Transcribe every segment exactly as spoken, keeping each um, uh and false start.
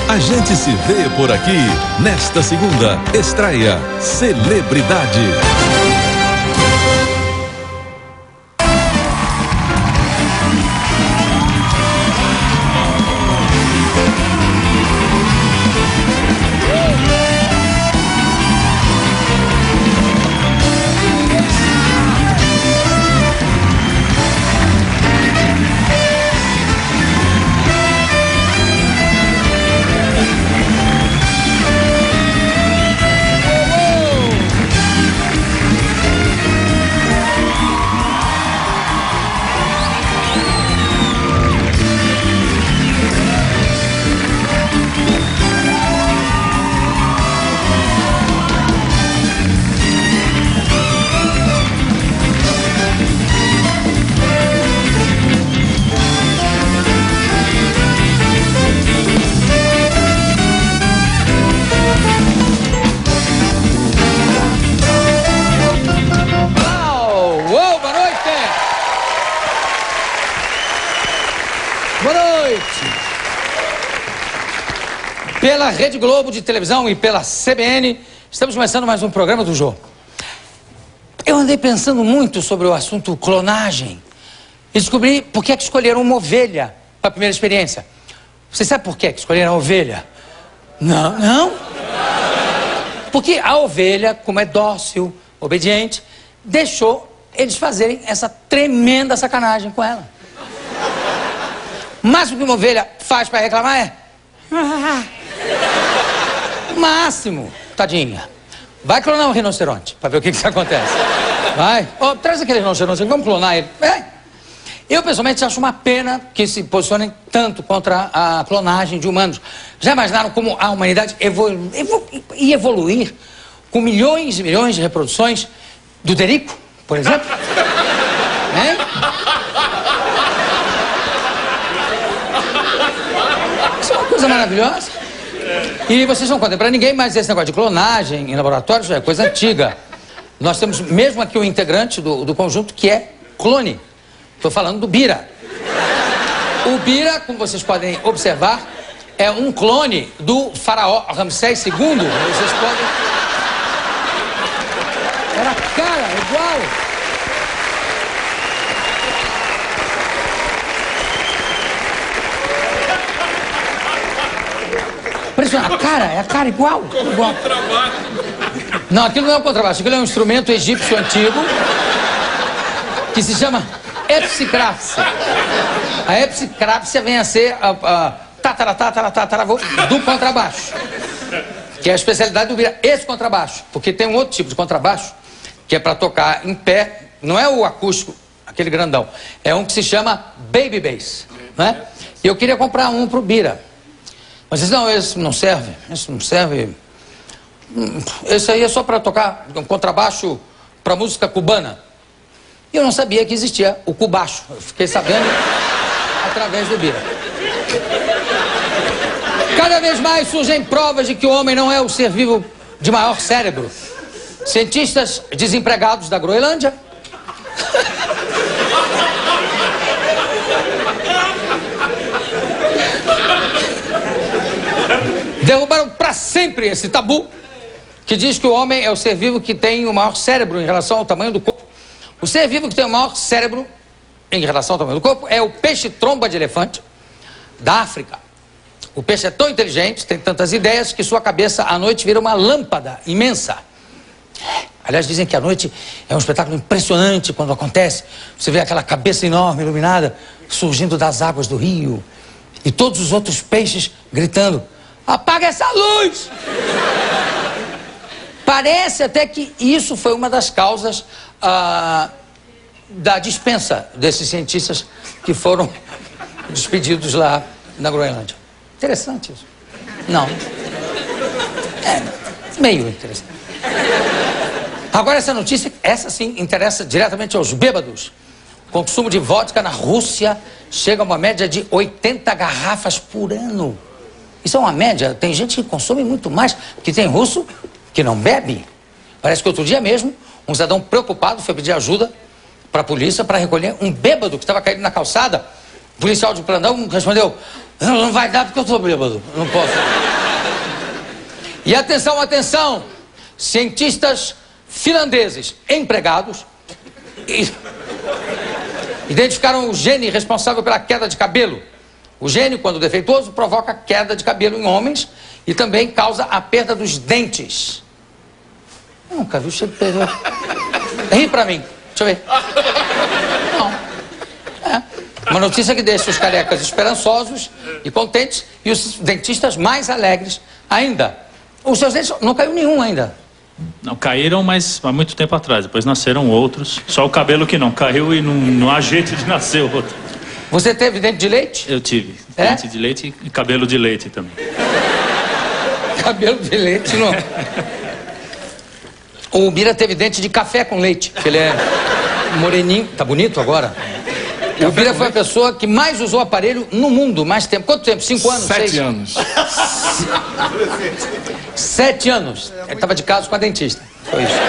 A gente se vê por aqui. Nesta segunda, estreia Celebridade. Pela Rede Globo de televisão e pela C B N, estamos começando mais um programa do Jô. Eu andei pensando muito sobre o assunto clonagem e descobri por que é que escolheram uma ovelha para a primeira experiência. Você sabe por que é que escolheram a ovelha? Não, não. Porque a ovelha, como é dócil, obediente, deixou eles fazerem essa tremenda sacanagem com ela. O máximo que uma ovelha faz para reclamar é... máximo, tadinha. Vai clonar um rinoceronte pra ver o que que acontece. Vai. Oh, traz aquele rinoceronte, vamos clonar ele. É. Eu, pessoalmente, acho uma pena que se posicionem tanto contra a clonagem de humanos. Já imaginaram como a humanidade evolu evolu ia evoluir com milhões e milhões de reproduções do Derico, por exemplo? Hein? Isso é uma coisa maravilhosa. E vocês não contem pra ninguém, mas esse negócio de clonagem em laboratórios é coisa antiga. Nós temos mesmo aqui um integrante do, do conjunto que é clone. Estou falando do Bira. O Bira, como vocês podem observar, é um clone do faraó Ramsés segundo. Vocês podem... Era cara, igual. A cara, é a cara igual, igual. Não, aquilo não é um contrabaixo, aquilo é um instrumento egípcio antigo que se chama epsicrápsia. A epsicrápsia vem a ser a, a tatara, tatara, tatara, do contrabaixo, que é a especialidade do Bira, esse contrabaixo, porque tem um outro tipo de contrabaixo que é para tocar em pé, não é o acústico, aquele grandão, é um que se chama baby bass, né? E eu queria comprar um pro Bira. Mas disse, não, esse não serve, esse não serve. Esse aí é só para tocar um contrabaixo para música cubana. E eu não sabia que existia o cubacho. Eu fiquei sabendo através do Bira. Cada vez mais surgem provas de que o homem não é o ser vivo de maior cérebro. Cientistas desempregados da Groenlândia derrubaram para sempre esse tabu que diz que o homem é o ser vivo que tem o maior cérebro em relação ao tamanho do corpo. O ser vivo que tem o maior cérebro em relação ao tamanho do corpo é o peixe-tromba de elefante da África. O peixe é tão inteligente, tem tantas ideias, que sua cabeça à noite vira uma lâmpada imensa. Aliás, dizem que a noite é um espetáculo impressionante quando acontece. Você vê aquela cabeça enorme, iluminada, surgindo das águas do rio. E todos os outros peixes gritando: apaga essa luz! Parece até que isso foi uma das causas ah, da dispensa desses cientistas que foram despedidos lá na Groenlândia. Interessante isso. Não. É meio interessante. Agora essa notícia, essa sim, interessa diretamente aos bêbados. O consumo de vodka na Rússia chega a uma média de oitenta garrafas por ano. Isso é uma média, tem gente que consome muito mais, porque tem russo que não bebe. Parece que outro dia mesmo, um cidadão preocupado foi pedir ajuda para a polícia para recolher um bêbado que estava caído na calçada O policial de plantão respondeu, não, não vai dar porque eu sou bêbado, não posso. E atenção, atenção, cientistas finlandeses empregados identificaram o gene responsável pela queda de cabelo. O gene, quando defeituoso, provoca queda de cabelo em homens e também causa a perda dos dentes. Nunca vi o cheiro de perda. Ri pra mim, deixa eu ver. Não. É. Uma notícia que deixa os carecas esperançosos e contentes e os dentistas mais alegres ainda. Os seus dentes não caiu nenhum ainda. Não, caíram, mas há muito tempo atrás. Depois nasceram outros. Só o cabelo que não caiu e não, não há jeito de nascer outro. Você teve dente de leite? Eu tive. É? Dente de leite e cabelo de leite também. Cabelo de leite, não. O Bira teve dente de café com leite, que ele é moreninho. Tá bonito agora? O Bira foi a pessoa que mais usou aparelho no mundo, mais tempo. Quanto tempo? Cinco anos? Sete seis? anos. Sete anos. Ele estava de caso com a dentista. Foi isso.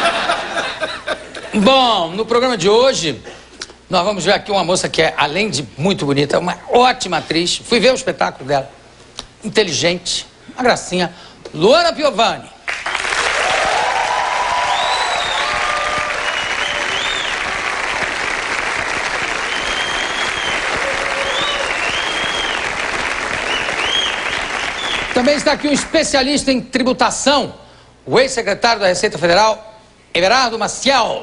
Bom, no programa de hoje, nós vamos ver aqui uma moça que é, além de muito bonita, uma ótima atriz. Fui ver o espetáculo dela. Inteligente, uma gracinha. Luana Piovani. Também está aqui um especialista em tributação, o ex-secretário da Receita Federal, Everardo Maciel.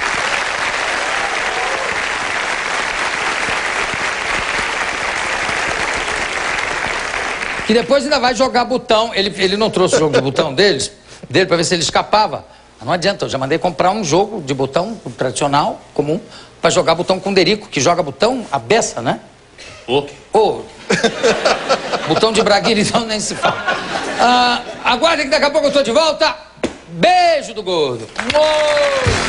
Que depois ainda vai jogar botão. Ele, ele não trouxe o jogo de botão deles, dele para ver se ele escapava. Mas não adianta, eu já mandei comprar um jogo de botão tradicional, comum, para jogar botão com Derico, que joga botão a beça, né? Ô. Oh. Oh. Botão de braguilha, então nem se fala. Ah, aguardem que daqui a pouco eu tô de volta. Beijo do gordo. Uou!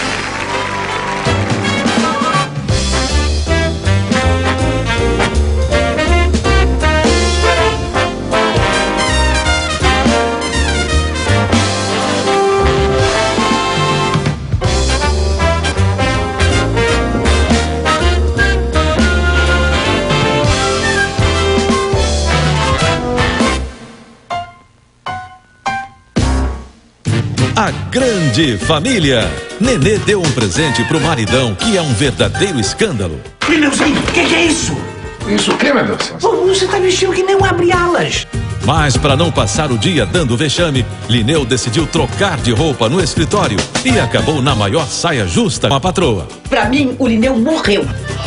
A grande família. Nenê deu um presente pro maridão que é um verdadeiro escândalo. Lineuzinho, o que, que é isso? Isso o quê, meu Deus? Oh, você tá vestindo que nem um abre-alas. Mas para não passar o dia dando vexame, Lineu decidiu trocar de roupa no escritório e acabou na maior saia justa com a patroa. Pra mim, o Lineu morreu.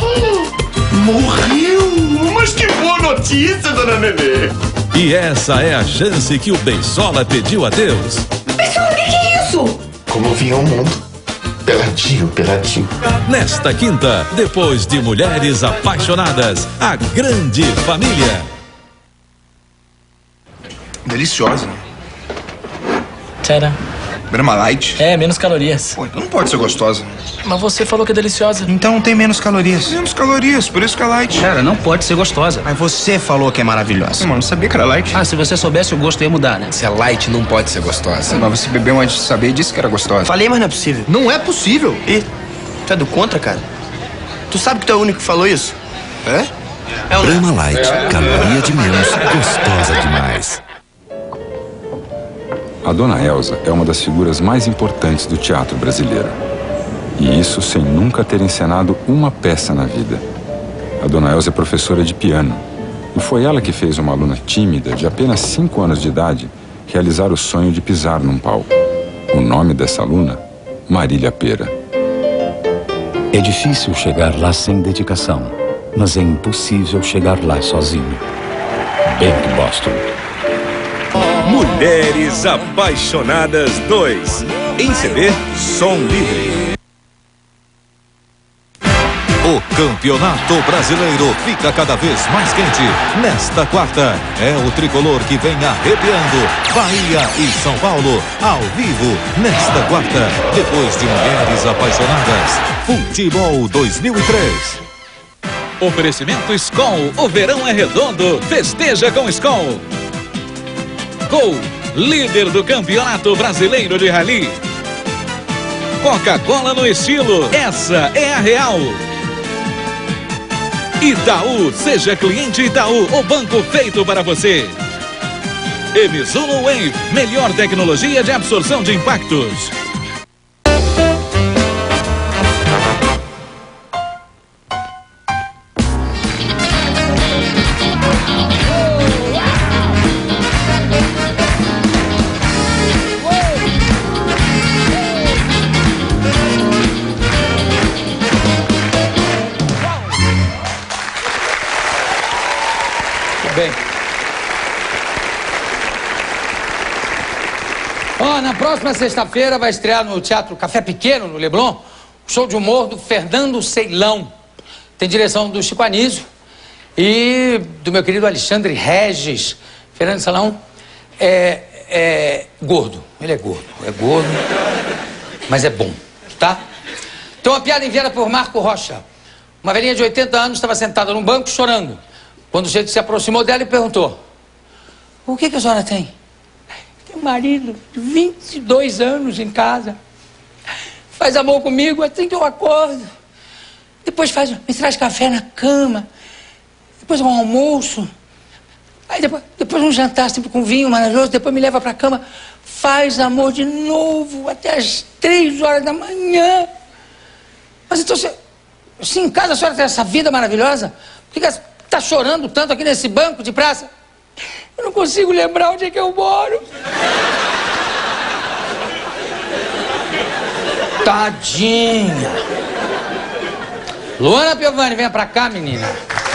Morreu? Mas que boa notícia, dona Nenê. E essa é a chance que o Beisola pediu a Deus. Pessoal, o que, que é isso? Como vinha o mundo. Peladinho, peladinho. Nesta quinta, depois de Mulheres Apaixonadas, a grande família. Deliciosa. Tcharam. Brahma Light. É, menos calorias. Pô, então não pode ser gostosa. Mas você falou que é deliciosa. Então tem menos calorias. Menos calorias, por isso que é light. Cara, não pode ser gostosa. Mas você falou que é maravilhosa. Mano, não sabia que era light. Ah, se você soubesse, o gosto ia mudar, né? Se é light, não pode ser gostosa. Mas você bebeu antes de saber e disse que era gostosa. Falei, mas não é possível. Não é possível. E tu é do contra, cara? Tu sabe que tu é o único que falou isso? É? É o Brahma Light, caloria de menos, gostosa demais. A Dona Elza é uma das figuras mais importantes do teatro brasileiro. E isso sem nunca ter encenado uma peça na vida. A Dona Elza é professora de piano. E foi ela que fez uma aluna tímida, de apenas cinco anos de idade, realizar o sonho de pisar num palco. O nome dessa aluna? Marília Pera. É difícil chegar lá sem dedicação, mas é impossível chegar lá sozinho. Bengt Boston. Mulheres Apaixonadas dois. Em C D, som livre. O Campeonato Brasileiro fica cada vez mais quente. Nesta quarta, é o tricolor que vem arrepiando. Bahia e São Paulo, ao vivo. Nesta quarta, depois de Mulheres Apaixonadas. Futebol dois mil e três. Oferecimento Skol. O verão é redondo. Festeja com Skol. Gol, líder do Campeonato Brasileiro de Rally. Coca-Cola no estilo, essa é a real. Itaú, seja cliente Itaú, o banco feito para você. E Mizuno Wave, melhor tecnologia de absorção de impactos. Bem. Ó, na próxima sexta-feira vai estrear no Teatro Café Pequeno, no Leblon, o show de humor do Fernando Ceilão. Tem direção do Chico Anísio e do meu querido Alexandre Regis. Fernando Ceilão é, é gordo. Ele é gordo. É gordo, mas é bom, tá? Então, uma piada enviada por Marco Rocha. Uma velhinha de oitenta anos estava sentada num banco chorando. Quando o sujeito se aproximou dela e perguntou: o que que a senhora tem? Tem um marido de vinte e dois anos em casa. Faz amor comigo assim que eu acordo. Depois faz, me traz café na cama. Depois um almoço. Aí depois, depois um jantar sempre com vinho maravilhoso. Depois me leva pra cama. Faz amor de novo até as três horas da manhã. Mas então, se, se em casa a senhora tem essa vida maravilhosa, por que que a tá chorando tanto aqui nesse banco de praça? Eu não consigo lembrar onde é que eu moro. Tadinha. Luana Piovani, venha pra cá, menina.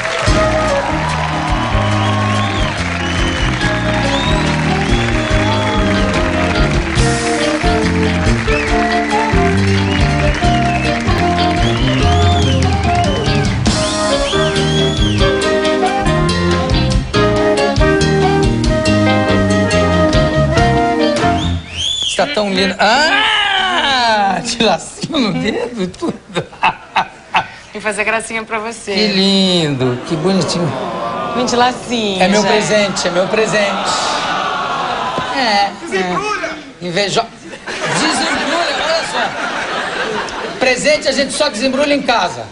Tá tão lindo. Ah! De lacinho no dedo, tudo. Vim fazer gracinha pra você. Que lindo, que bonitinho. Vim de lacinho. É meu já. presente, é meu presente. É. Desembrulha! É. Invejosa. Desembrulha, olha só. Presente a gente só desembrulha em casa.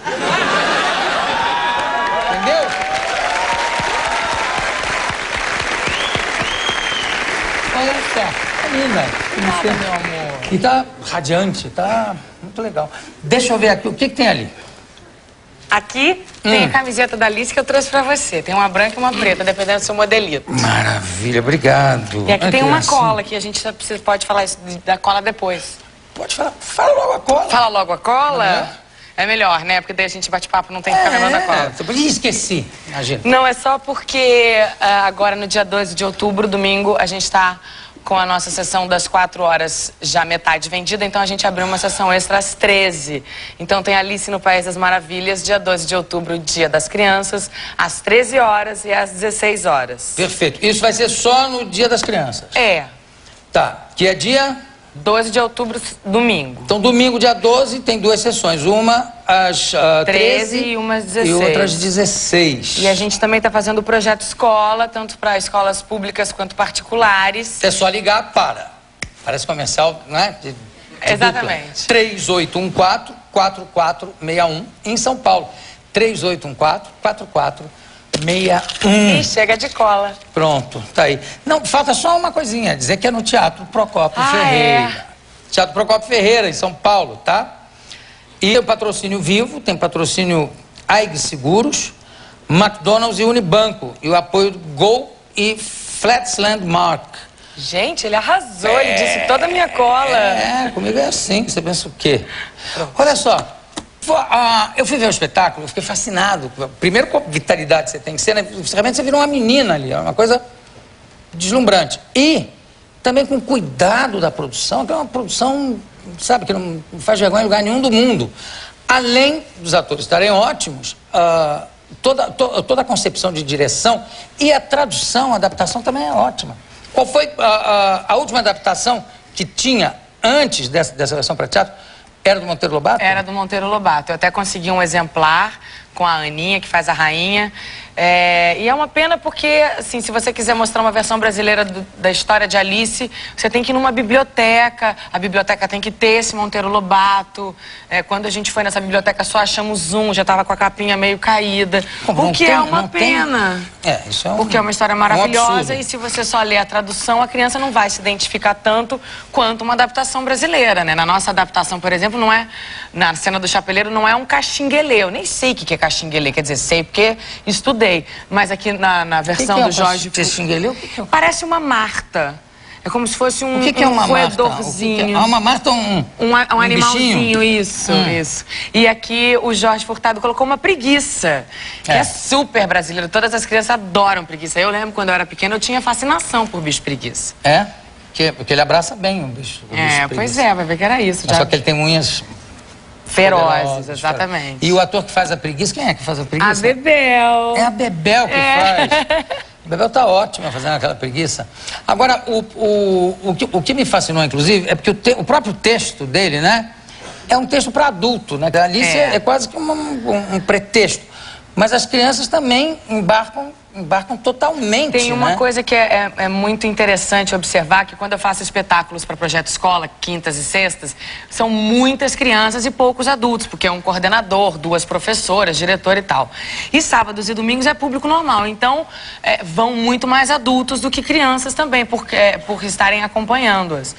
Entendeu? Olha só. Linda. Nada, meu amor. E tá radiante, tá muito legal. Deixa eu ver aqui, o que que tem ali? Aqui hum. tem a camiseta da Alice que eu trouxe pra você. Tem uma branca e uma preta, dependendo do seu modelito. Maravilha, obrigado. E aqui ah, tem uma assim. cola, que a gente pode falar isso da cola depois. Pode falar, fala logo a cola. Fala logo a cola? É, é melhor, né? Porque daí a gente bate papo, não tem que ficar lembrando da cola. Ih, esqueci, imagina. Não, é só porque uh, agora no dia doze de outubro, domingo, a gente tá com a nossa sessão das quatro horas já metade vendida, então a gente abriu uma sessão extra às treze. Então tem Alice no País das Maravilhas, dia doze de outubro, dia das crianças, às treze horas e às dezesseis horas. Perfeito. Isso vai ser só no dia das crianças? É. Tá. Que é dia? doze de outubro, domingo. Então domingo, dia doze, tem duas sessões. Uma às uh, treze, treze e uma às dezesseis. E outra às dezesseis. E a gente também está fazendo o projeto escola, tanto para escolas públicas quanto particulares. É só ligar para. Parece comercial, né? De, de Exatamente. três oito um quatro, quatro quatro seis um em São Paulo. três oito um quatro, quatro quatro seis um. E chega de cola. Pronto, tá aí. Não, falta só uma coisinha, dizer que é no Teatro Procópio ah, Ferreira. É. Teatro Procópio Ferreira, em São Paulo, tá? E tem patrocínio Vivo, tem patrocínio A I G Seguros, McDonald's e Unibanco. E o apoio do Gol e Flats Landmark. Gente, ele arrasou, é, ele disse toda a minha cola. É, comigo é assim, você pensa o quê? Pronto. Olha só, uh, eu fui ver o espetáculo, eu fiquei fascinado. Primeiro com a vitalidade que você tem que ser, né? Realmente você virou uma menina ali, é uma coisa deslumbrante. E também com o cuidado da produção, que é uma produção, sabe, que não faz vergonha em lugar nenhum do mundo. Além dos atores estarem ótimos, uh, toda, to, toda a concepção de direção e a tradução, a adaptação também é ótima. Qual foi a, a, a última adaptação que tinha antes dessa, dessa versão para teatro? Era do Monteiro Lobato? Era do Monteiro Lobato. Eu até consegui um exemplar com a Aninha, que faz a rainha. É, e é uma pena porque, assim, se você quiser mostrar uma versão brasileira do, da história de Alice, você tem que ir numa biblioteca, a biblioteca tem que ter esse Monteiro Lobato. É, quando a gente foi nessa biblioteca, só achamos um, já estava com a capinha meio caída. Como, o que tem, é uma pena. Tem... É, isso é um, porque é uma história maravilhosa um e se você só ler a tradução, a criança não vai se identificar tanto quanto uma adaptação brasileira, né? Na nossa adaptação, por exemplo, não é... Na cena do Chapeleiro não é um caxinguelê. Eu nem sei o que é caxinguelê, quer dizer, sei porque estudei. Mas aqui na, na versão que que é do Jorge... Caxinguelê? Parece uma Marta. É como se fosse um, o que que é um uma roedorzinho. Marta? É? Uma Marta um, um, um, um animalzinho, bichinho? isso, hum. isso. E aqui o Jorge Furtado colocou uma preguiça, que é. é super brasileiro. Todas as crianças adoram preguiça. Eu lembro quando eu era pequena, eu tinha fascinação por bicho preguiça. É? Porque, porque ele abraça bem o bicho. O é, bicho pois é, vai ver que era isso. Já. Só que ele tem unhas... ferozes, ferozes, exatamente. E o ator que faz a preguiça, quem é que faz a preguiça? A Bebel. É a Bebel que é. faz. A Bebel tá ótima fazendo aquela preguiça. Agora, o, o, o, que, o que me fascinou, inclusive, é porque o, te, o próprio texto dele, né, é um texto para adulto, né? A Alice é, é quase que um, um, um pretexto. Mas as crianças também embarcam, embarcam totalmente, Tem uma né? coisa que é, é, é muito interessante observar, que quando eu faço espetáculos para Projeto Escola, quintas e sextas, são muitas crianças e poucos adultos, porque é um coordenador, duas professoras, diretor e tal. E sábados e domingos é público normal, então é, vão muito mais adultos do que crianças também, por, é, por estarem acompanhando-as.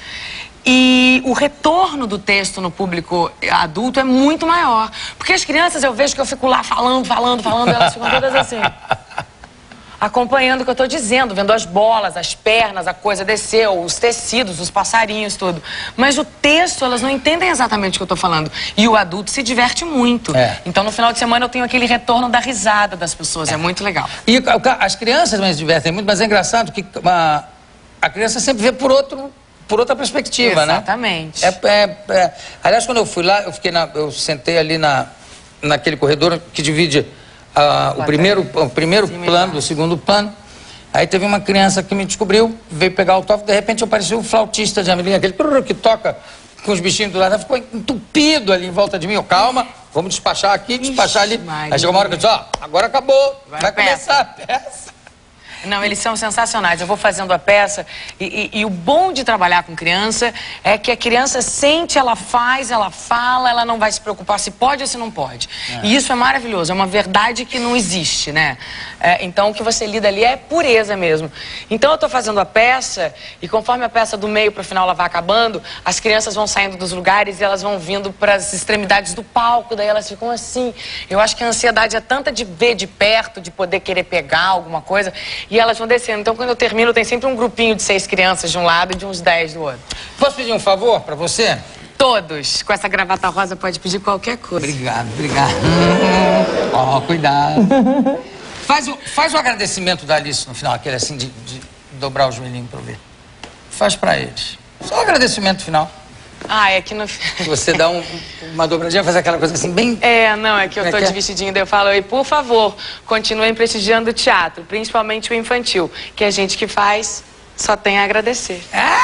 E o retorno do texto no público adulto é muito maior. Porque as crianças, eu vejo que eu fico lá falando, falando, falando, elas ficam todas assim, acompanhando o que eu estou dizendo, vendo as bolas, as pernas, a coisa desceu, os tecidos, os passarinhos, tudo. Mas o texto, elas não entendem exatamente o que eu estou falando. E o adulto se diverte muito. É. Então, no final de semana, eu tenho aquele retorno da risada das pessoas. É, é muito legal. E as crianças também se divertem muito, mas é engraçado que a, a criança sempre vê por outro... por outra perspectiva, Exatamente. né? Exatamente. É, é, é... Aliás, quando eu fui lá, eu fiquei na, eu sentei ali na, naquele corredor que divide uh, o primeiro, o primeiro plano do segundo plano. Aí teve uma criança que me descobriu, veio pegar o autógrafo, de repente eu parecia um flautista de Amelinha, aquele que toca com os bichinhos do lado, ficou entupido ali em volta de mim. Eu, calma, vamos despachar aqui, despachar ali. Aí chegou uma hora que eu disse, ó, oh, agora acabou, vai, vai começar a peça. Não, eles são sensacionais. Eu vou fazendo a peça e, e, e o bom de trabalhar com criança é que a criança sente, ela faz, ela fala, ela não vai se preocupar se pode ou se não pode. É. E isso é maravilhoso, é uma verdade que não existe, né? É, então o que você lida ali é pureza mesmo. Então eu tô fazendo a peça e conforme a peça do meio pro final ela vai acabando, as crianças vão saindo dos lugares e elas vão vindo para as extremidades do palco, daí elas ficam assim. Eu acho que a ansiedade é tanta de ver de perto, de poder querer pegar alguma coisa. E elas vão descendo. Então, quando eu termino, tem sempre um grupinho de seis crianças de um lado e de uns dez do outro. Posso pedir um favor pra você? Todos. Com essa gravata rosa, pode pedir qualquer coisa. Obrigado, obrigado. Ó, oh, cuidado. Faz o, faz o agradecimento da Alice no final, aquele assim, de, de dobrar o joelhinho pra eu ver. Faz pra eles. Só o agradecimento final. Ah, é que no... Você dá um, uma dobradinha, faz aquela coisa assim, bem... É, não, é que eu tô é de vestidinho, daí eu falo, e por favor, continuem prestigiando o teatro, principalmente o infantil, que a gente que faz só tem a agradecer. Ah!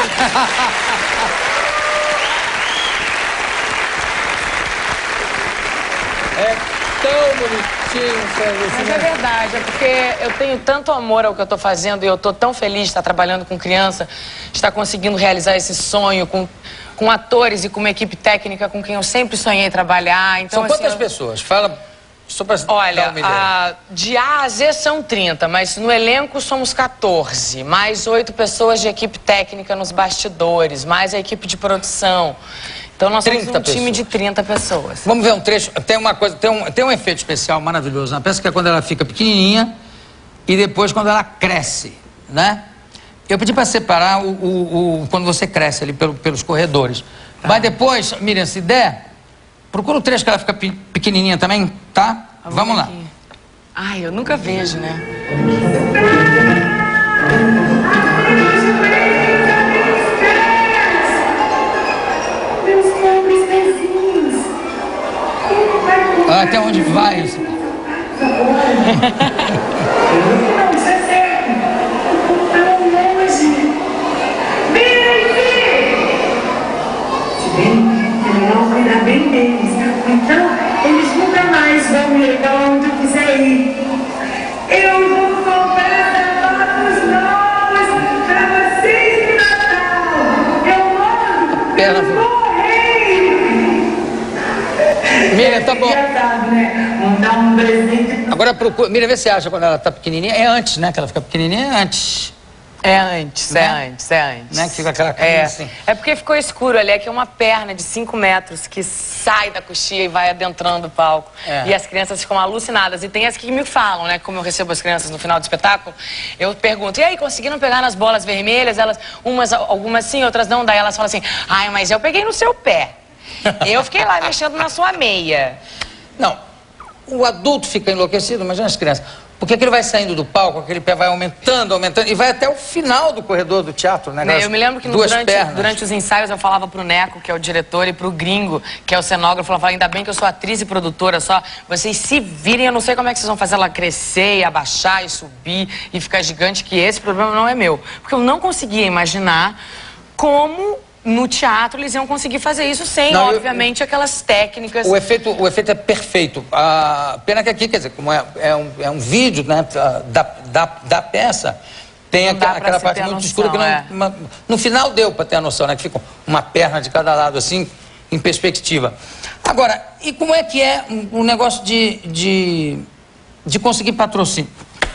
É tão bonitinho, sabe? Mas é verdade, é porque eu tenho tanto amor ao que eu tô fazendo e eu tô tão feliz de estar trabalhando com criança, de estar conseguindo realizar esse sonho com... com atores e com uma equipe técnica com quem eu sempre sonhei trabalhar. Então, são quantas assim, eu... pessoas? Fala só pra Olha, dar uma ideia. A, de A a Z são trinta, mas no elenco somos quatorze. Mais oito pessoas de equipe técnica nos bastidores, mais a equipe de produção. Então nós somos um pessoas. time de trinta pessoas. Vamos ver um trecho. Tem uma coisa, tem um, tem um efeito especial maravilhoso na peça, que é quando ela fica pequenininha e depois quando ela cresce, né? Eu pedi para separar o, o, o, quando você cresce ali pelo, pelos corredores. Ah. Mas depois, Miriam, se der, procura o trecho que ela fica pe pequenininha também, tá? Vamos, Vamos lá. Ai, eu nunca vejo, né? Ah, até onde vai isso? Bem, é melhor cuidar bem deles. Então, eles nunca mais vão me levar Miriam, tá bom. Agora procura. Miriam, vê se acha quando ela tá pequenininha. É antes, né? Que ela fica pequenininha, é antes. É antes, né? é antes, é antes. Né? Que fica aquela é. assim. É porque ficou escuro ali, é que é uma perna de cinco metros que sai da coxia e vai adentrando o palco. É. E as crianças ficam alucinadas. E tem as que me falam, né? Como eu recebo as crianças no final do espetáculo, eu pergunto, e aí, conseguiram pegar nas bolas vermelhas? Elas, umas, algumas sim, outras não. Daí elas falam assim, ai, mas eu peguei no seu pé. Eu fiquei lá mexendo na sua meia. Não, o adulto fica enlouquecido, imagina as crianças. Porque aquele vai saindo do palco, aquele pé vai aumentando, aumentando, e vai até o final do corredor do teatro, né? Eu me lembro que no, durante, durante os ensaios eu falava pro Neco, que é o diretor, e pro Gringo, que é o cenógrafo, eu falava, ainda bem que eu sou atriz e produtora só, vocês se virem, eu não sei como é que vocês vão fazer ela crescer e abaixar e subir e ficar gigante, que esse problema não é meu. Porque eu não conseguia imaginar como... no teatro eles iam conseguir fazer isso sem, não, obviamente, eu, aquelas técnicas. O efeito, o efeito é perfeito. A pena que aqui, quer dizer, como é, é, um, é um vídeo, né, da, da, da peça, tem aqua, aquela parte muito noção, escura que não, é. uma, no final deu para ter a noção, né, que fica uma perna de cada lado, assim, em perspectiva. Agora, e como é que é o um, um negócio de, de, de conseguir patrocínio?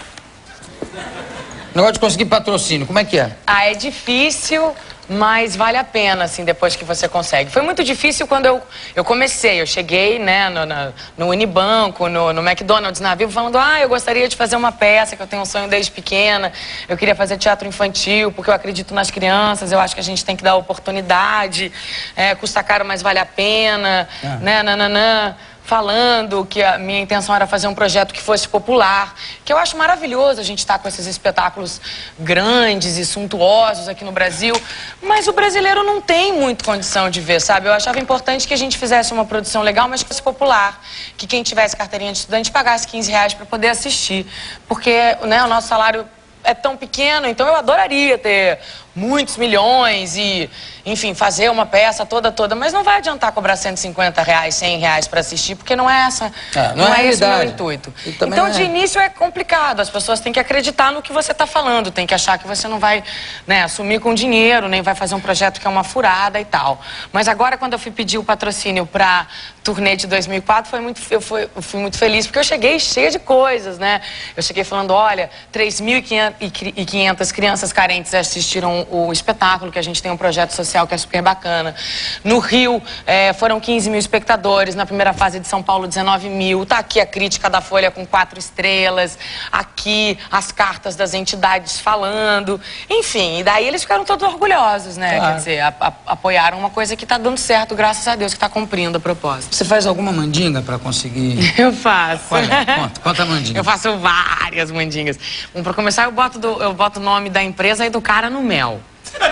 O negócio de conseguir patrocínio, como é que é? Ah, é difícil... mas vale a pena, assim, depois que você consegue. Foi muito difícil quando eu, eu comecei. Eu cheguei, né, no, no, no Unibanco, no, no McDonald's, na Vivo, falando, ah, eu gostaria de fazer uma peça, que eu tenho um sonho desde pequena. Eu queria fazer teatro infantil, porque eu acredito nas crianças, eu acho que a gente tem que dar oportunidade. É, custa caro, mas vale a pena, ah. né, nananã. Falando que a minha intenção era fazer um projeto que fosse popular, que eu acho maravilhoso a gente estar com esses espetáculos grandes e suntuosos aqui no Brasil, mas o brasileiro não tem muito condição de ver, sabe? Eu achava importante que a gente fizesse uma produção legal, mas que fosse popular, que quem tivesse carteirinha de estudante pagasse quinze reais para poder assistir, porque, né, o nosso salário é tão pequeno, então eu adoraria ter muitos milhões e, enfim, fazer uma peça toda, toda, mas não vai adiantar cobrar cento e cinquenta reais, cem reais para assistir, porque não é essa, é, não, não é, é esse o meu intuito. Então, é. de início é complicado, as pessoas têm que acreditar no que você está falando, tem que achar que você não vai, né, assumir com dinheiro, nem vai fazer um projeto que é uma furada e tal. Mas agora, quando eu fui pedir o patrocínio para turnê de dois mil e quatro, foi muito, eu, fui, eu fui muito feliz, porque eu cheguei cheia de coisas, né? Eu cheguei falando, olha, três mil e quinhentas crianças carentes assistiram o espetáculo, que a gente tem um projeto social que é super bacana. No Rio, é, foram quinze mil espectadores, na primeira fase de São Paulo, dezenove mil. Tá aqui a crítica da Folha com quatro estrelas, aqui as cartas das entidades falando, enfim, e daí eles ficaram todos orgulhosos, né? Claro. Quer dizer, a, a, apoiaram uma coisa que tá dando certo, graças a Deus, que tá cumprindo a proposta. Você faz alguma mandinga para conseguir? Eu faço. Olha, conta, conta a mandinga. Eu faço várias mandingas. Um, para começar, eu boto, do, eu boto o nome da empresa e do cara no mel.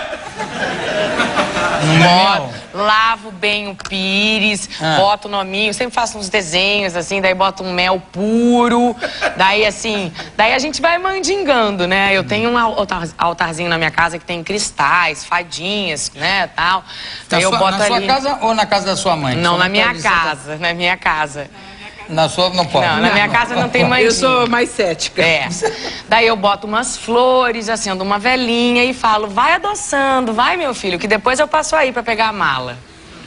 Boto, lavo bem o pires, ah. boto o nominho, sempre faço uns desenhos assim, daí boto um mel puro, daí assim, daí a gente vai mandingando, né? Eu tenho um altar, altarzinho na minha casa que tem cristais, fadinhas, né, tal. Daí eu sua, boto na ali... sua casa ou na casa da sua mãe? Não, na minha casa, na minha casa. Na sua não pode. Não, na minha casa não tem mandinga. Eu sou mais cética. É. Daí eu boto umas flores, acendo uma velinha e falo, vai adoçando, vai, meu filho, que depois eu passo aí pra pegar a mala.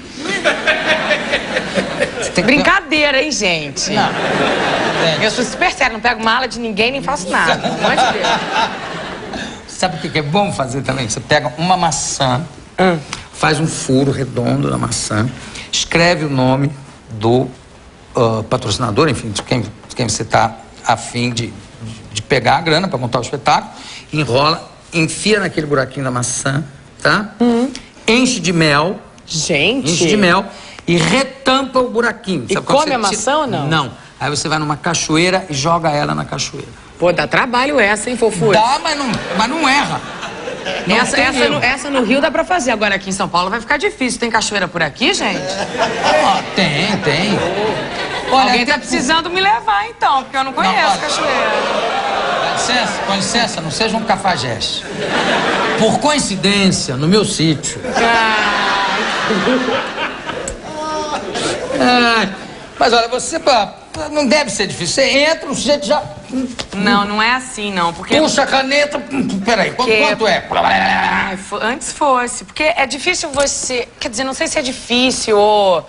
Brincadeira, hein, gente? Não. Eu sou super séria, não pego mala de ninguém, nem faço nada. Pelo amor de Deus. Sabe o que é bom fazer também? Você pega uma maçã, hum. faz um furo redondo na maçã, escreve o nome do Uh, patrocinador, enfim, de quem, de quem você está afim de, de pegar a grana para montar o espetáculo, enrola, enfia naquele buraquinho da maçã, tá? Uhum. Enche de mel. Gente! Enche de mel e retampa o buraquinho. E sabe, come você a maçã tira... ou não? Não. Aí você vai numa cachoeira e joga ela na cachoeira. Pô, dá trabalho essa, hein, fofura? Dá, mas não, mas não erra. Não essa, essa, no, essa no Rio dá pra fazer, agora aqui em São Paulo vai ficar difícil. Tem cachoeira por aqui, gente? Ah, tem, tem. Olha, alguém tá precisando me levar, então, porque eu não conheço não, cachoeira. Com licença, com licença, não seja um cafajeste. Por coincidência, no meu sítio... Ah, mas olha, você pá, não deve ser difícil. Você entra, o sujeito já... Não, não é assim, não, porque... Puxa a caneta... Peraí, quanto, porque... quanto é? Ai, antes fosse, porque é difícil você... Quer dizer, não sei se é difícil ou...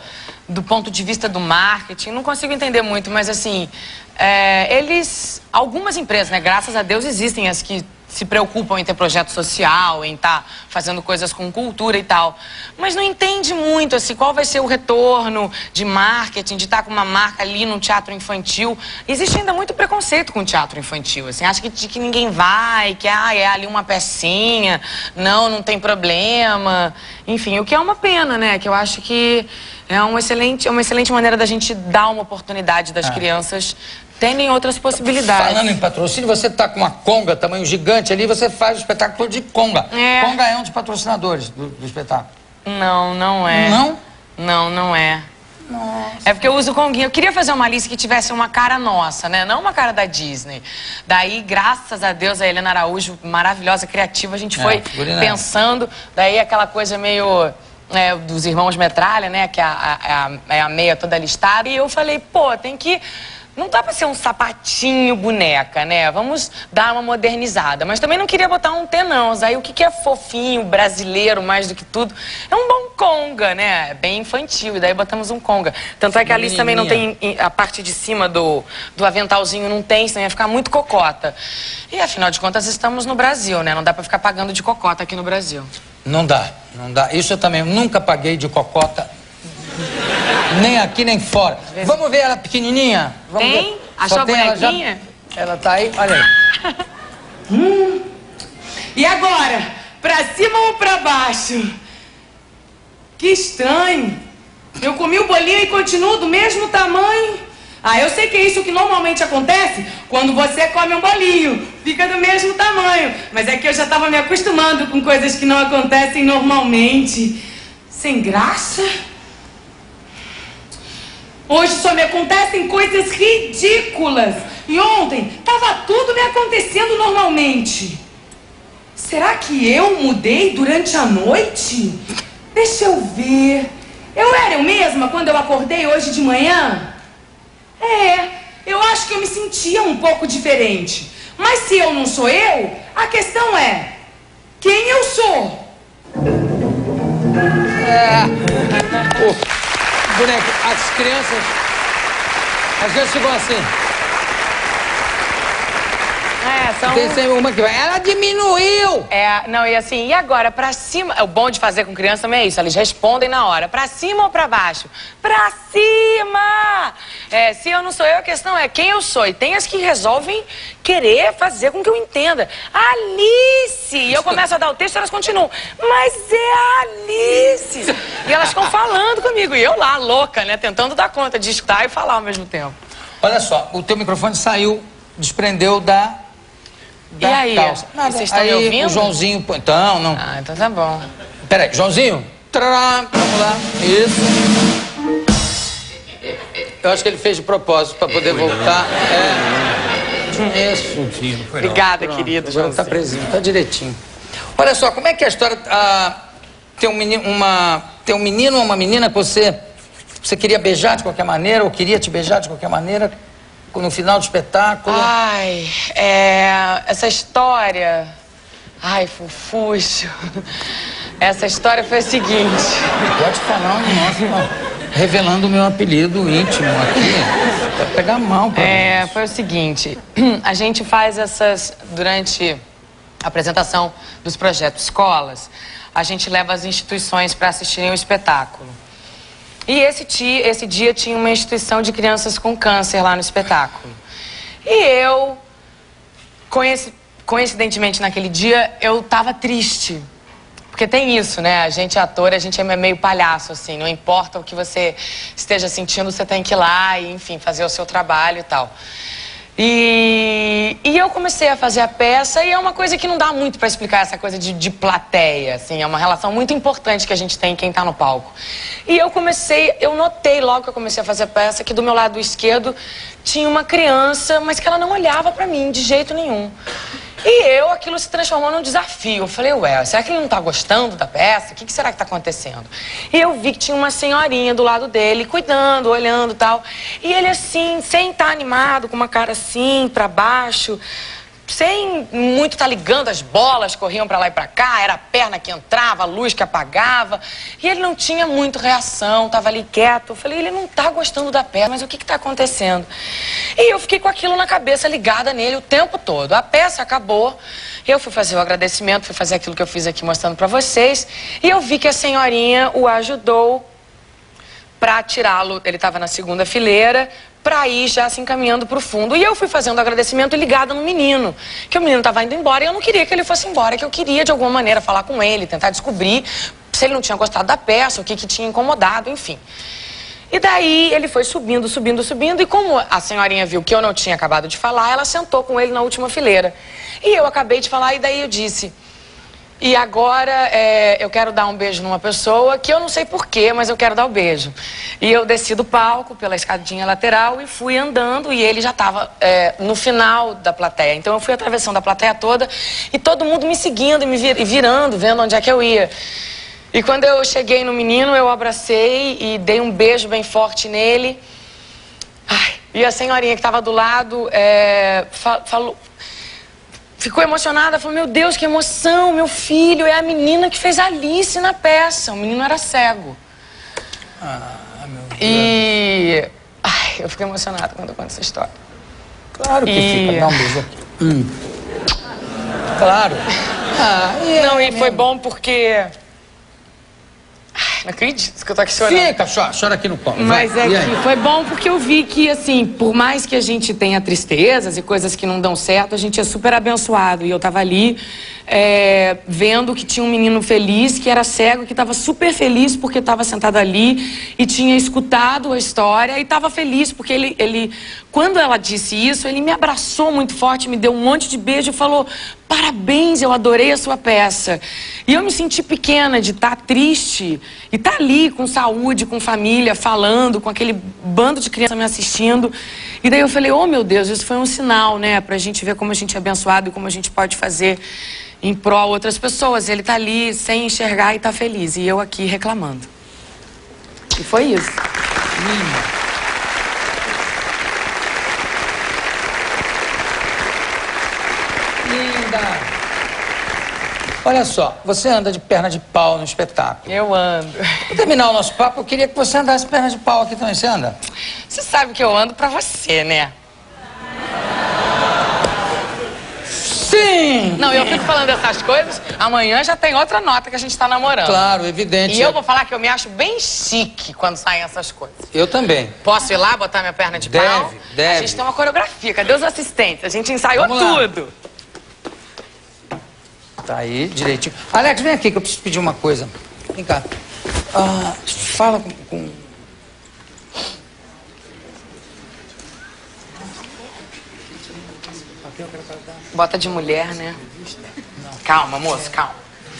do ponto de vista do marketing, não consigo entender muito, mas assim, é, eles, algumas empresas, né, graças a Deus existem as que se preocupam em ter projeto social, em estar tá fazendo coisas com cultura e tal, mas não entende muito, assim, qual vai ser o retorno de marketing, de estar tá com uma marca ali num teatro infantil. Existe ainda muito preconceito com o teatro infantil, assim, acha que, de que ninguém vai, que ah, é ali uma pecinha, não, não tem problema, enfim, o que é uma pena, né, que eu acho que é um excelente, uma excelente maneira da gente dar uma oportunidade das ah. crianças terem outras possibilidades. Falando em patrocínio, você tá com uma conga, tamanho gigante ali, você faz o espetáculo de conga. É. Conga é um dos patrocinadores do, do espetáculo. Não, não é. Não? Não, não é. Nossa. É porque eu uso conguinha. Eu queria fazer uma Alice que tivesse uma cara nossa, né? Não uma cara da Disney. Daí, graças a Deus, a Helena Araújo, maravilhosa, criativa, a gente é, foi pensando. Daí aquela coisa meio... É, dos irmãos Metralha, né? Que é a, a, a, a meia toda listada. E eu falei, pô, tem que... Não dá pra ser um sapatinho boneca, né? Vamos dar uma modernizada. Mas também não queria botar um tenãos. Aí o que, que é fofinho, brasileiro, mais do que tudo? É um bom conga, né? É bem infantil. E daí botamos um conga. Tanto é que a Alice também não tem... A parte de cima do, do aventalzinho não tem, senão ia ficar muito cocota. E afinal de contas estamos no Brasil, né? Não dá pra ficar pagando de cocota aqui no Brasil. Não dá, não dá. Isso eu também nunca paguei de cocota. Nem aqui, nem fora. Vamos ver ela pequenininha? Vamos tem? Ver. Achou a bonequinha? Ela, já... ela tá aí, olha aí. hum. E agora? Pra cima ou pra baixo? Que estranho. Eu comi o bolinho e continuo do mesmo tamanho. Ah, eu sei que é isso que normalmente acontece quando você come um bolinho. Fica do mesmo tamanho. Mas é que eu já tava me acostumando com coisas que não acontecem normalmente. Sem graça? Hoje só me acontecem coisas ridículas. E ontem tava tudo me acontecendo normalmente. Será que eu mudei durante a noite? Deixa eu ver. Eu era eu mesma quando eu acordei hoje de manhã? É, eu acho que eu me sentia um pouco diferente. Mas se eu não sou eu, a questão é... quem eu sou? É... Oh. Boneco, as crianças, as crianças ficam assim. É, são... Tem sempre uma que vai, ela diminuiu! É, não, e assim, e agora, pra cima... O bom de fazer com criança também é isso, eles respondem na hora. Pra cima ou pra baixo? Pra cima! É, se eu não sou eu, a questão é quem eu sou. E tem as que resolvem querer fazer com que eu entenda. Alice! E eu começo a dar o texto e elas continuam. Mas é a Alice! E elas ficam falando comigo. E eu lá, louca, né? Tentando dar conta de estar e falar ao mesmo tempo. Olha só, o teu microfone saiu, desprendeu da... Da e aí? Calça. Nada. Vocês estão me ouvindo? O Joãozinho... Então, não... Ah, então tá bom. Peraí, Joãozinho. Trará, vamos lá. Isso. Eu acho que ele fez de propósito para poder voltar. É. Isso. Obrigada, querido Joãozinho. Tá presinho, tá direitinho. Olha só, como é que é a história... Ah, tem um menino, uma, tem um menino ou uma menina que você... Você queria beijar de qualquer maneira, ou queria te beijar de qualquer maneira... No final do espetáculo? Ai, é... Essa história... Ai, Fufuxo... Essa história foi a seguinte... Pode falar, nossa, revelando o meu apelido íntimo aqui. Vai pegar mal pra É, mim. foi o seguinte... A gente faz essas... Durante a apresentação dos projetos escolas, a gente leva as instituições para assistirem o espetáculo. E esse, tia, esse dia tinha uma instituição de crianças com câncer lá no espetáculo. E eu, coincidentemente naquele dia, eu tava triste. Porque tem isso, né? A gente é ator, a gente é meio palhaço, assim. Não importa o que você esteja sentindo, você tem que ir lá e, enfim, fazer o seu trabalho e tal. E, e eu comecei a fazer a peça e é uma coisa que não dá muito pra explicar essa coisa de, de plateia, assim, é uma relação muito importante que a gente tem quem tá no palco. E eu comecei, eu notei logo que eu comecei a fazer a peça que do meu lado esquerdo tinha uma criança, mas que ela não olhava pra mim de jeito nenhum. E eu, aquilo se transformou num desafio. Eu falei, ué, será que ele não tá gostando da peça? O que, que será que tá acontecendo? E eu vi que tinha uma senhorinha do lado dele, cuidando, olhando e tal. E ele assim, sem estar animado, com uma cara assim, pra baixo, sem muito estar ligando, as bolas corriam pra lá e pra cá, era a perna que entrava, a luz que apagava. E ele não tinha muito reação, tava ali quieto. Eu falei, ele não tá gostando da perna, mas o que que tá acontecendo? E eu fiquei com aquilo na cabeça, ligada nele o tempo todo. A peça acabou, eu fui fazer o agradecimento, fui fazer aquilo que eu fiz aqui mostrando pra vocês. E eu vi que a senhorinha o ajudou pra tirá-lo, ele tava na segunda fileira, pra ir já se encaminhando pro fundo. E eu fui fazendo agradecimento ligada no menino, que o menino tava indo embora e eu não queria que ele fosse embora, que eu queria de alguma maneira falar com ele, tentar descobrir se ele não tinha gostado da peça, o que que tinha incomodado, enfim. E daí ele foi subindo, subindo, subindo, e como a senhorinha viu que eu não tinha acabado de falar, ela sentou com ele na última fileira. E eu acabei de falar, e daí eu disse... E agora é, eu quero dar um beijo numa pessoa que eu não sei porquê, mas eu quero dar o beijo. E eu desci do palco pela escadinha lateral e fui andando e ele já estava é, no final da plateia. Então eu fui atravessando a plateia toda e todo mundo me seguindo e me vir, e virando, vendo onde é que eu ia. E quando eu cheguei no menino, eu abracei e dei um beijo bem forte nele. Ai, e a senhorinha que estava do lado é, fa falou... Ficou emocionada, falou, meu Deus, que emoção, meu filho, é a menina que fez Alice na peça. O menino era cego. Ah, meu Deus. E... Ai, eu fiquei emocionada quando eu conto essa história. Claro que e... fica, dá um beijo aqui. Hum. Claro. Ah, e Não, é e mesmo. Foi bom porque... Ai, não acredito que eu tô aqui chorando. Fica, chora, chora aqui no colo. Mas vai. é que foi bom porque eu vi que, assim, por mais que a gente tenha tristezas e coisas que não dão certo, a gente é super abençoado. E eu tava ali é, vendo que tinha um menino feliz, que era cego, que tava super feliz porque tava sentado ali e tinha escutado a história e tava feliz porque ele, ele... Quando ela disse isso, ele me abraçou muito forte, me deu um monte de beijo e falou... Parabéns, eu adorei a sua peça. E eu me senti pequena de estar triste e estar ali com saúde, com família, falando, com aquele bando de crianças me assistindo. E daí eu falei, oh meu Deus, isso foi um sinal, né? Pra gente ver como a gente é abençoado e como a gente pode fazer em prol outras pessoas. Ele tá ali sem enxergar e tá feliz. E eu aqui reclamando. E foi isso. Linda. Olha só, você anda de perna de pau no espetáculo. Eu ando. Para terminar o nosso papo, eu queria que você andasse de perna de pau aqui também. Você anda? Você sabe que eu ando pra você, né? Sim! Não, eu fico falando essas coisas, amanhã já tem outra nota que a gente tá namorando. Claro, evidente. E eu vou falar que eu me acho bem chique quando saem essas coisas. Eu também. Posso ir lá, botar minha perna de deve, pau? Deve, deve. A gente tem uma coreografia, cadê os assistentes? A gente ensaiou Vamos lá. tudo. Tá aí, direitinho. Alex, vem aqui que eu preciso pedir uma coisa. Vem cá. Ah, fala com... com... Bota de mulher, né? Calma, moço, calma.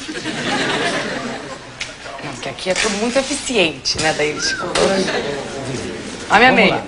Não, porque aqui é tudo muito eficiente, né? Daí eles... Olha a minha meia.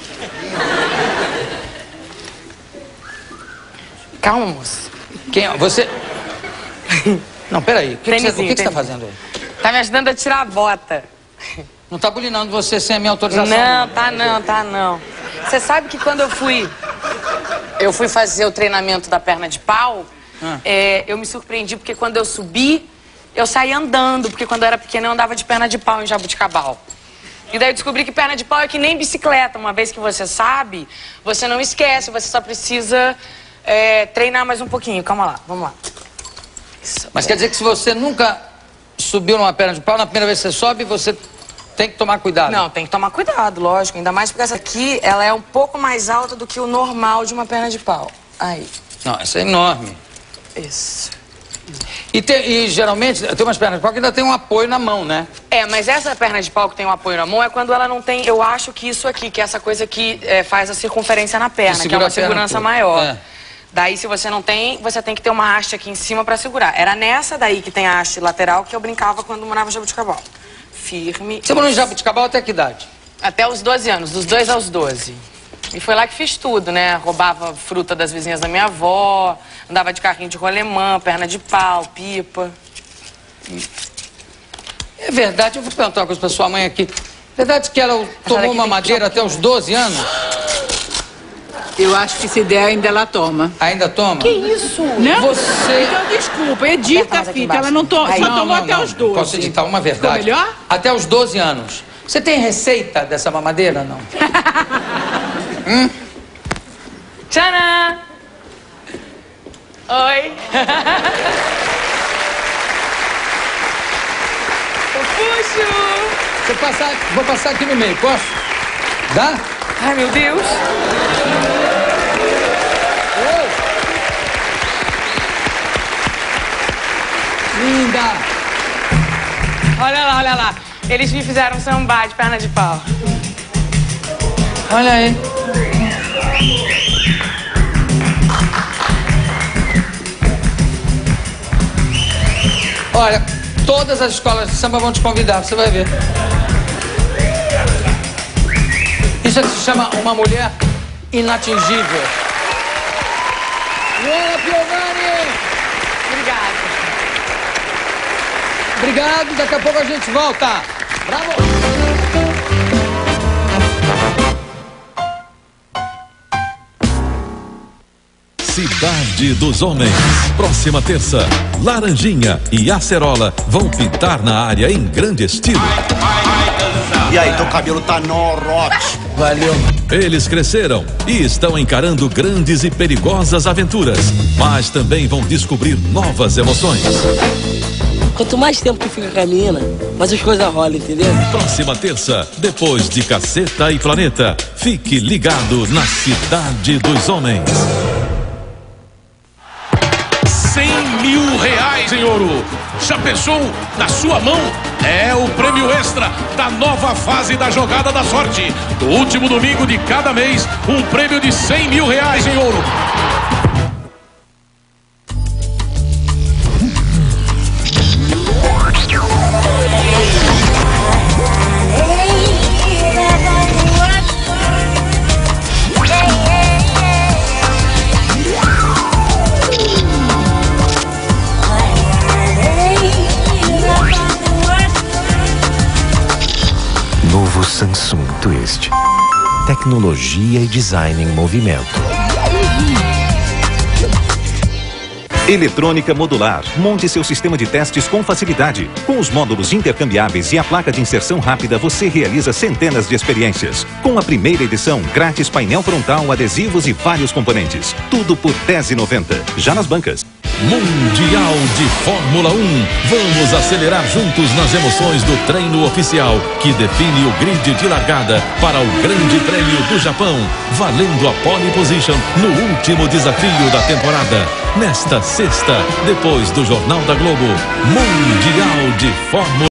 Calma, moço. Quem? Você... Não, peraí. O que, que, você, o que, que você tá fazendo aí? Tá me ajudando a tirar a bota. Não tá bulinando você sem a minha autorização? Não, tá não, tá não. Você sabe que quando eu fui... Eu fui fazer o treinamento da perna de pau, ah. é, eu me surpreendi porque quando eu subi, eu saí andando, porque quando eu era pequena eu andava de perna de pau em Jabuticabal. E daí eu descobri que perna de pau é que nem bicicleta. Uma vez que você sabe, você não esquece, você só precisa é, treinar mais um pouquinho. Calma lá, vamos lá. Isso, Mas é. quer dizer que se você nunca subiu numa perna de pau, na primeira vez que você sobe, você tem que tomar cuidado? Não, tem que tomar cuidado, lógico. Ainda mais porque essa aqui, ela é um pouco mais alta do que o normal de uma perna de pau. Aí. Não, essa é enorme. Isso. E, tem, e geralmente tem umas pernas de pau que ainda tem um apoio na mão, né? É, mas essa perna de pau que tem um apoio na mão é quando ela não tem... Eu acho que isso aqui, que é essa coisa que é, faz a circunferência na perna, que é uma segurança maior. É. Daí, se você não tem, você tem que ter uma haste aqui em cima pra segurar. Era nessa daí que tem a haste lateral que eu brincava quando morava em Jabuticabal. Firme. Você morou em Jabuticabal até que idade? Até os doze anos, dos dois aos doze. E foi lá que fiz tudo, né? Roubava fruta das vizinhas da minha avó, andava de carrinho de rolemã, perna de pau, pipa. É verdade, eu vou perguntar uma coisa pra sua mãe aqui. É verdade que ela tomou uma madeira até os doze anos? Eu acho que se der, ainda ela toma. Ainda toma? Que isso? Não? Você... Então, desculpa, edita a fita. Ela não, to... Aí, só não, tomou não, até não. os doze. Posso editar uma verdade? Ficou melhor? Até os doze anos. Você tem receita dessa mamadeira, não? hum? Tcharam! Oi! Puxo! Você passar, vou passar aqui no meio, posso? Dá? Ai, meu Deus! Oh. Linda! Olha lá, olha lá. Eles me fizeram sambar de perna de pau. Olha aí. Olha, todas as escolas de samba vão te convidar, você vai ver. Isso se chama uma mulher inatingível. Luana Piovani! Obrigada. Obrigado, daqui a pouco a gente volta. Bravo! Cidade dos Homens. Próxima terça, Laranjinha e Acerola vão pintar na área em grande estilo. E aí, teu cabelo tá norrote. Valeu. Eles cresceram e estão encarando grandes e perigosas aventuras, mas também vão descobrir novas emoções. Quanto mais tempo que fica com a menina, mais as coisas rolam, entendeu? Próxima terça, depois de Caceta e Planeta, fique ligado na Cidade dos Homens. cem mil reais em ouro. Já pensou? Na sua mão é o prêmio extra da nova fase da Jogada da Sorte. No último domingo de cada mês, um prêmio de cem mil reais em ouro. Novo Samsung Twist. Tecnologia e design em movimento. Eletrônica modular. Monte seu sistema de testes com facilidade. Com os módulos intercambiáveis e a placa de inserção rápida, você realiza centenas de experiências. Com a primeira edição, grátis painel frontal, adesivos e vários componentes. Tudo por dez reais e noventa centavos. Já nas bancas. Mundial de Fórmula um. Vamos acelerar juntos nas emoções do treino oficial, que define o grid de largada para o Grande Prêmio do Japão, valendo a pole position no último desafio da temporada. Nesta sexta, depois do Jornal da Globo, Mundial de Fórmula